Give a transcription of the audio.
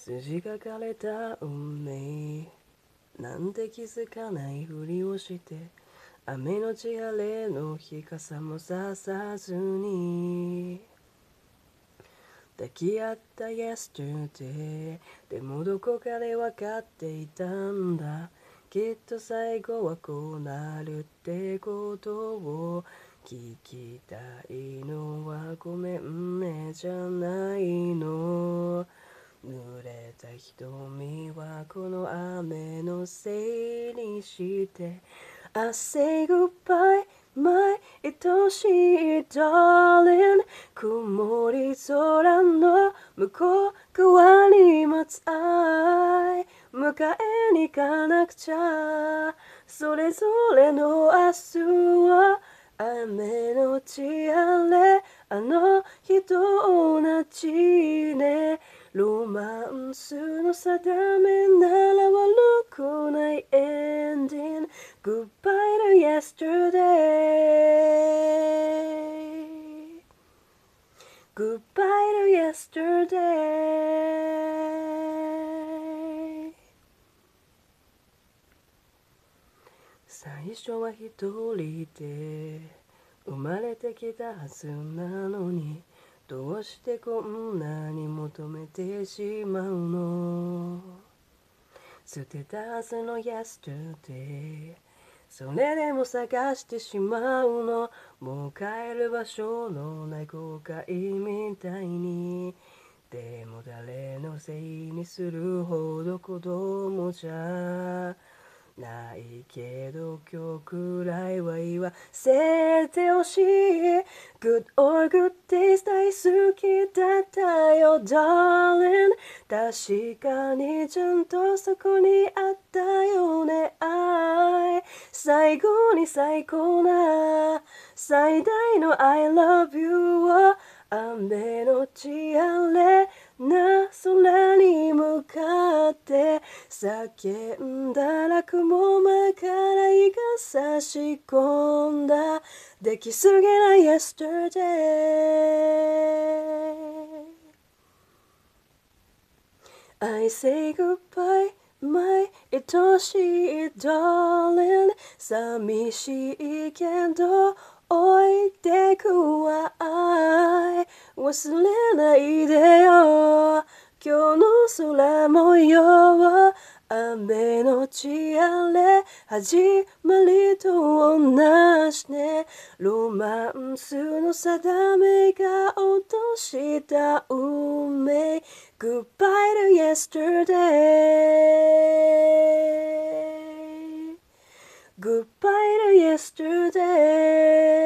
筋書かれた運命なんて気づかないふりをして雨のち晴れの日傘もささずに抱き合った Yesterday でもどこかで分かっていたんだきっと最後はこうなるってことを聞きたいのはごめんねじゃないの濡れた瞳はこの雨のせいにして I say goodbye my 愛しい darling 曇り空の向こう側に待つ愛迎えに行かなくちゃそれぞれの明日は雨のち晴れあの日と同じねロマンスの定めなら悪くないエンディング Goodbye to yesterday Goodbye to yesterday 最初は一人で生まれてきたはずなのにどうしてこんなに求めてしまうの捨てたはずの yesterday それでも探してしまうのもう帰る場所のない後悔みたいにでも誰のせいにするほど子供じゃないけど今日くらいは言わせてほしい Good or good days 大好きだったよ Darling 確かにちゃんとそこにあったよね愛最後に最高な最大の I love you を雨のち晴れな空に向かって叫んだら雲間から日が差し込んだできすぎな Yesterday I say goodbye my 愛しい darling 寂しいけど置いてくわ愛忘れないでよ今日の空模様雨のち晴れ始まりと同じねロマンスの定めが落とした運命 Goodbye to yesterday Goodbye to yesterday